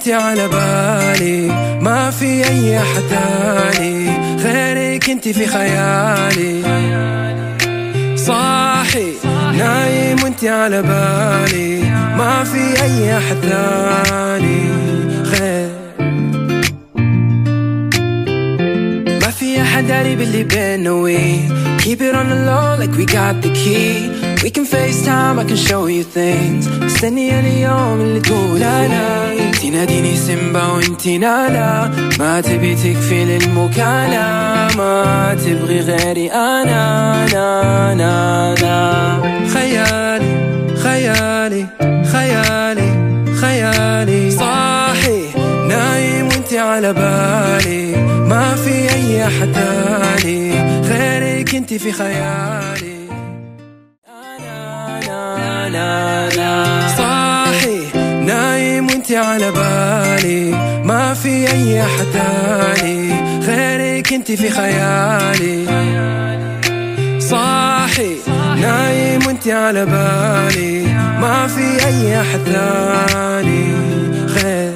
وانتي على بالي، ما في أي أحد تاني غيرك انتي في خيالي. صاحي نايم وانتي على بالي، ما في أي أحد تاني غير. ما في أحد داري باللي بينا we keep it on the low like we got the key. We can FaceTime, I can show you things. مستنية اليوم اللي تقول أنا تناديني سيمبا وانتي نالا، ما تبي تكفي للمكالمة، ما تبغي غيري أنا لا لا لا. خيالي خيالي خيالي خيالي، صاحي نايم وانتي على بالي، ما في أي أحد تاني غيرك انتي في خيالي. لا لا صاحي نايم وانتي على بالي، ما في أي أحد تاني غيرك انتي في خيالي. صاحي نايم وانتي على بالي، ما في أي أحد تاني غير.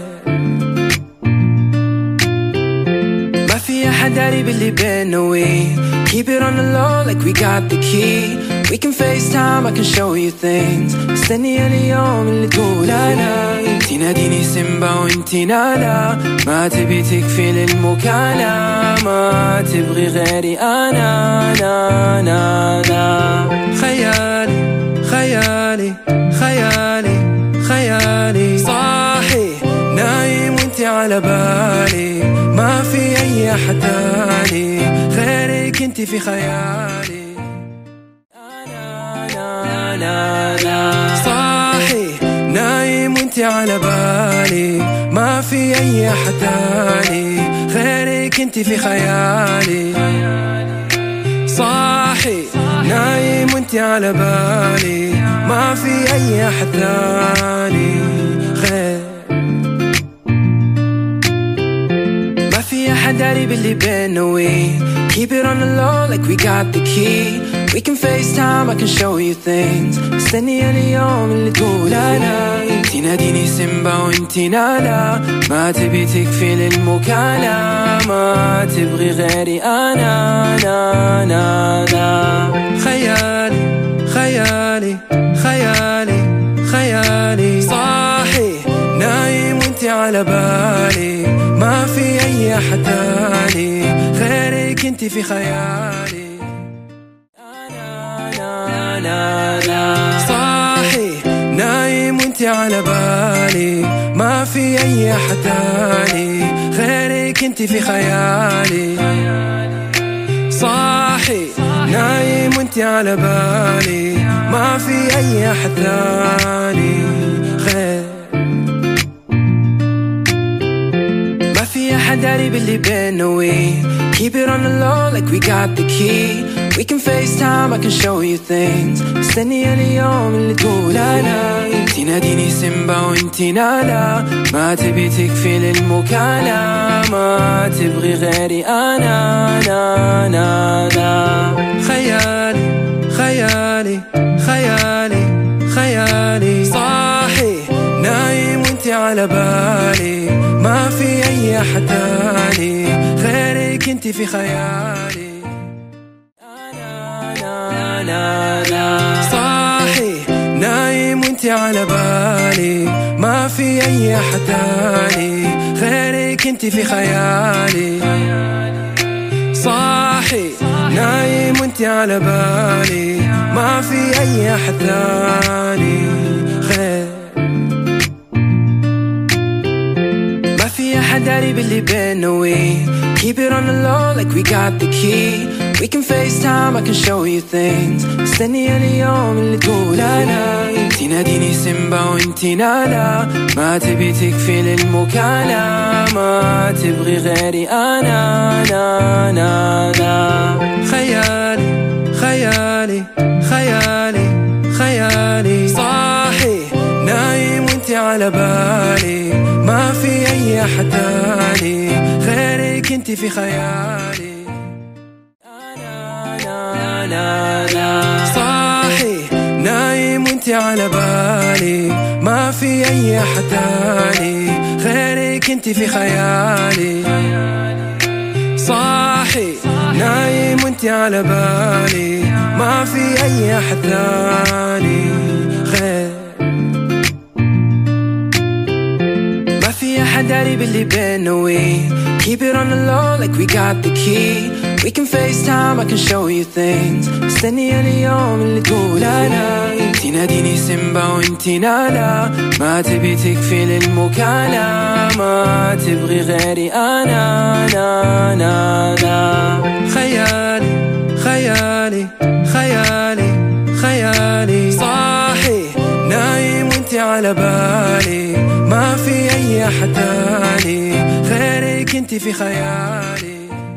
ما في أحد داري باللي بينا we keep it on the low like we got the key. We can FaceTime, I can show you things. مستنية اليوم اللي تقول أنا تناديني سيمبا وانتي نالا، ما تبي تكفي للمكالمة، ما تبغي غيري أنا لا لا لا. خيالي خيالي خيالي خيالي، صاحي نايم وانتي على بالي، ما في أي أحد تاني غيرك انتي في خيالي. لا لا صاحي نايم وانتي على بالي، ما في أي أحد تاني غيرك انتي في خيالي. صاحي نايم وانتي على بالي، ما في أي أحد تاني غير. ما في أحد داري باللي بينا we keep it on the low like we got the key. We can FaceTime, I can show you things. مستنية اليوم اللي تقول أنا تناديني سيمبا وانتي نالا، ما تبي تكفي للمكالمة، ما تبغي غيري أنا لا لا لا. خيالي خيالي خيالي خيالي، صاحي نايم وانتي على بالي، ما في أي أحد تاني غيرك انتي في خيالي. لا لا صاحي نايم وانتي على بالي، ما في أي أحد تاني غيرك انتي في خيالي. صاحي نايم وانتي على بالي، ما في أي أحد تاني غير. ما في أحد داري باللي بينا we keep it on the low like we got the key. We can FaceTime, I can show you things. مستنية اليوم اللي تقول أنا تناديني سيمبا وانتي نالا، ما تبي تكفي للمكالمة، ما تبغي غيري أنا لا لا لا. خيالي خيالي خيالي خيالي، صاحي نايم وانتي على بالي، ما في أي أحد تاني غيرك انتي في خيالي. لا لا صاحي نايم وانتي على بالي، ما في أي أحد تاني غيرك انتي في خيالي. صاحي نايم وانتي على بالي، ما في أي أحد تاني غير. ما في أحد داري باللي بينا we keep it on the low like we got the key. We can FaceTime, I can show you things. مستنية اليوم اللي تقول أنا تناديني سيمبا وانتي نالا، ما تبي تكفي للمكالمة، ما تبغي غيري أنا لا لا لا. خيالي خيالي خيالي خيالي، صاحي نايم وانتي على بالي، ما في أي أحد تاني غيرك انتي في خيالي. لا لا صاحي نايم وانتي على بالي، ما في أي أحد تاني غيرك انتي في خيالي. صاحي نايم وانتي على بالي، ما في اي احد ثاني غير. ما في احد داري باللي بينا we keep it on the low like we got the key. We can FaceTime, I can show you things. مستني اليوم اللي تقول انا تناديني سيمبا وانتي نالا، ما تبي تكفي للمكالمة، ما تبغي غيري انا نا نا نا. خيالي خيالي خيالي خيالي، صاحي نايم وانتي على بالي، ما في اي احد تاني غيرك انتي في خيالي.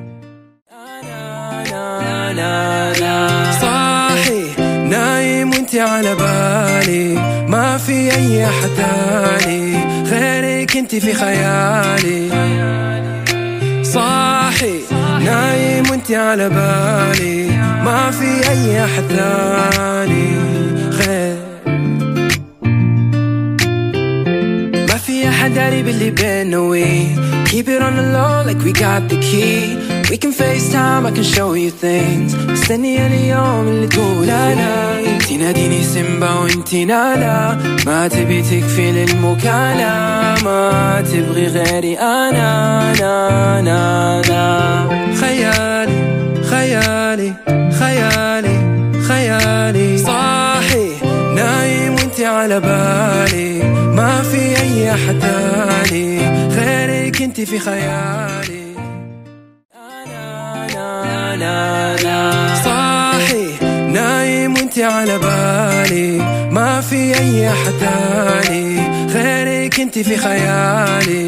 صاحي نايم وانتي على بالي، ما في اي احد تاني غيرك انتي في خيالي. صاحي نايم وانتي على بالي، ما في اي احد تاني غير. ما في احد داري باللي بينا we keep it on the low like we got the key. We can FaceTime, I can show you things. مستني اليوم اللي تقول انا تناديني سيمبا وانتي نالا، ما تبي تكفي للمكالمة، ما تبغي غيري انا نا نا نا. خيالي خيالي خيالي خيالي، صاحي نايم وانتي على بالي، ما في اي احد تاني غيرك انتي في خيالي. صاحي نايم وانتي على بالي، ما في اي احد تاني غيرك انتي في خيالي.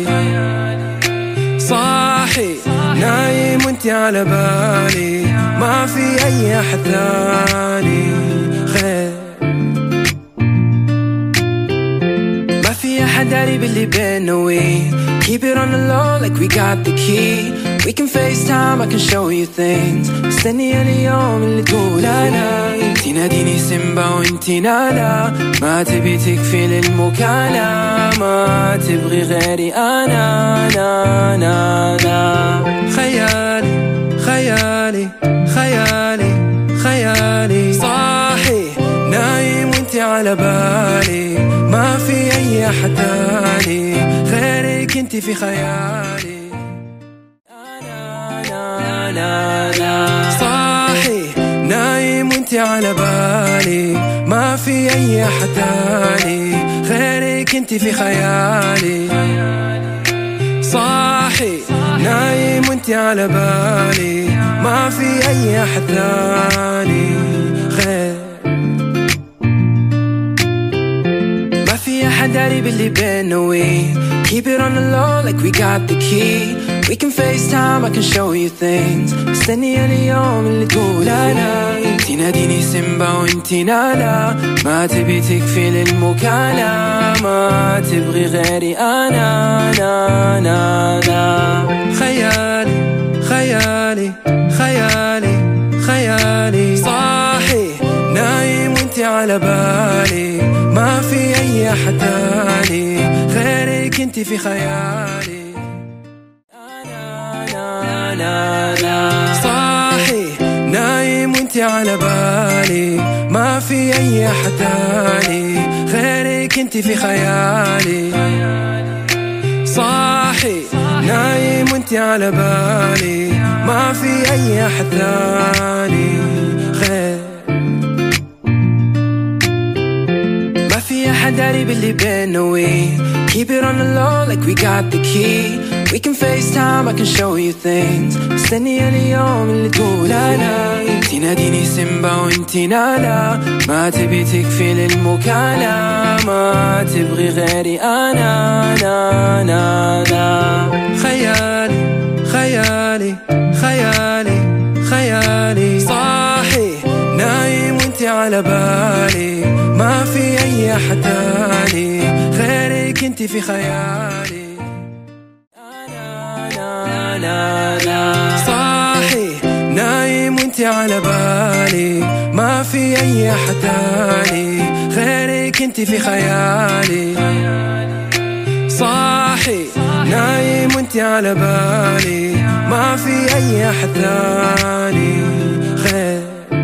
صاحي نايم وانتي على بالي، ما في اي احد تاني غير. ما في احد داري باللي بينا we keep it on the low like we got the key. We can FaceTime, I can show you things. مستني اليوم اللي تقول انا تناديني سيمبا وانتي نالا، ما تبي تكفي للمكالمة، ما تبغي غيري انا نا نا نا. خيالي خيالي خيالي خيالي، صاحي نايم وانتي على بالي، ما في اي احد تاني غيرك انتي في خيالي. صاحي نايم وانتي على بالي، ما في اي احد تاني غيرك انتي في خيالي. صاحي نايم وانتي على بالي، ما في اي احد تاني غير. ما في احد داري باللي بينا we keep it on the low like we got the key. We can FaceTime, I can show you things. مستني اليوم اللي تقول انا تناديني سيمبا وانتي نالا، ما تبي تكفي للمكالمة، ما تبغي غيري انا نا نا نا. خيالي خيالي خيالي خيالي، صاحي نايم وانتي على بالي، ما في اي احد تاني غيرك انتي في خيالي. صاحي نايم وانتي على بالي، ما في اي احد تاني غيرك انتي في خيالي. صاحي نايم وانتي على بالي، ما في اي احد تاني غير. ما في احد داري باللي بينا we keep it on the low like we got the key. We can FaceTime, I can show you things. مستني اليوم اللي تقول انا تناديني سيمبا وانتي نالا، ما تبي تكفي للمكالمة، ما تبغي غيري انا نا نا نا. خيالي خيالي خيالي خيالي، صاحي نايم وانتي على بالي، ما في اي احد تاني غيرك انتي في خيالي. صاحي نايم وانتي على بالي، ما في اي احد تاني غيرك انتي في خيالي. صاحي نايم وانتي على بالي، ما في أي أحد ثاني غير،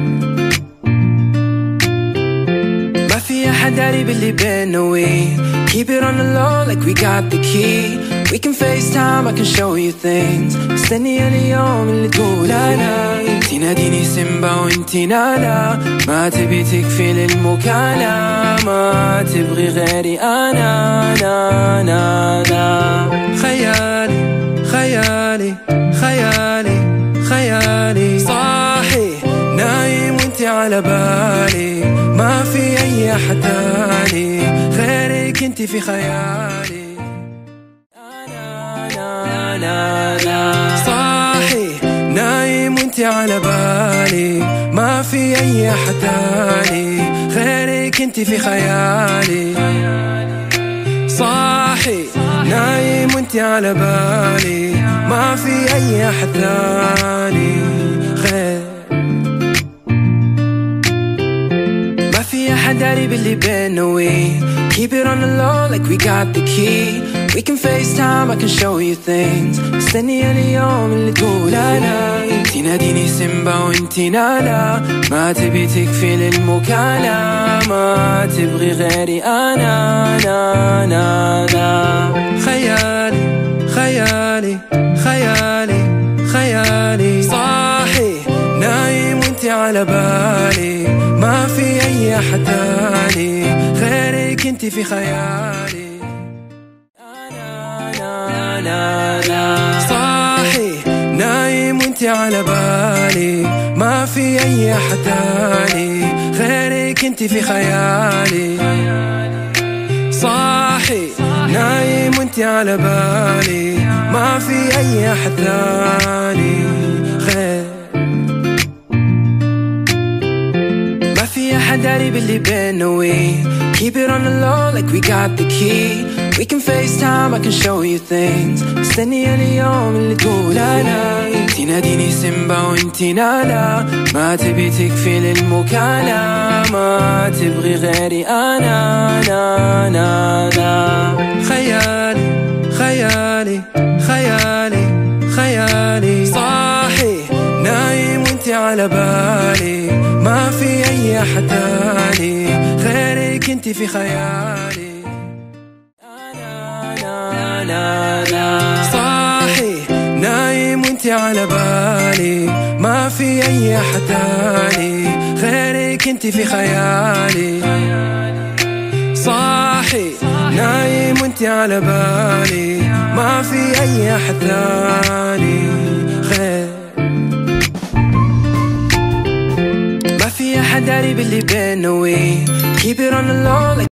ما في أحد داري باللي بينا. We keep it on the low like we got the key. We can FaceTime, I can show you things. مستنية اليوم اللي تقول أنا، تناديني سيمبا وانتي نانا، ما تبي تكفي للمكالمة، ما تبغي غيري أنا. نا نا نا خيالي خيالي خيالي خيالي، صاحي نايم وانتي على بالي، ما في أي أحد تاني غيرك انتي في خيالي. صاحي نايم وانتي على بالي، ما في أي أحد تاني غيرك انتي في خيالي. صاحي نايم وانتي على بالي، ما في أي أحد تاني غير، ما في أحد داري باللي بينا. We keep it on the low like we got the key. We can FaceTime, I can show you things. مستنية اليوم اللي تقول أنا، تناديني سيمبا وانتي نانا، ما تبي تكفي للمكالمة، ما تبغي غيري أنا. نا نا نا خيالي خيالي خيالي خيالي، صاحي نايم وانتي على بالي، ما في أي أحد تاني غيرك انتي في خيالي. صاحي نايم وانتي على بالي، ما في أي أحد تاني غيرك انتي في خيالي. صاحي نايم وانتي على بالي، ما في أي أحد تاني غير، ما في أحد داري باللي بينا. We keep it on the low like we got the key. We can FaceTime, I can show you things. مستنية اليوم اللي تقول أنا، تناديني سيمبا وانتي نانا، ما تبي تكفي للمكالمة، ما تبغي غيري أنا. نا نا نا خيالي خيالي خيالي خيالي، صاحي نايم وانتي على بالي، ما في أي أحد تاني غيرك انتي في خيالي. صاحي نايم وانتي على بالي، ما في أي أحد تاني غيرك انتي في خيالي. صاحي نايم وانتي على بالي، ما في أي أحد تاني غير، ما في أحد داري باللي بينا. We keep it on the low like